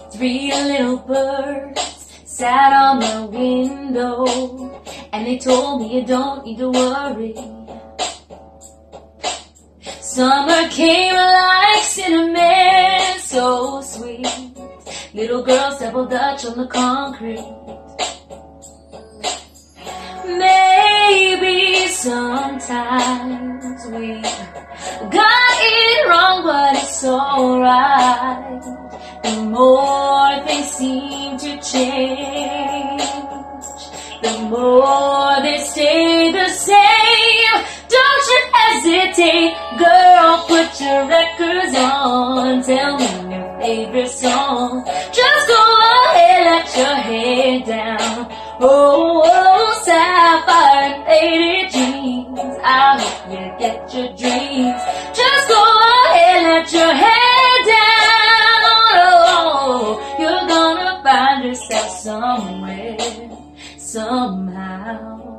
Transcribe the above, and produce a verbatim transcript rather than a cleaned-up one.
Three little birds sat on the window, and they told me you don't need to worry. Summer came like cinnamon, so sweet. Little girls double dutch on the concrete. Maybe sometimes we got it wrong, but it's alright. The more things seem to change, the more they stay the same. Don't you hesitate, girl, put your records on. Tell me your favorite song. Just go ahead, let your head down. Oh, oh, sapphire and faded dreams. I hope you get your dreams. Just go ahead, let your head down. Oh, you're gonna find yourself somewhere, somehow.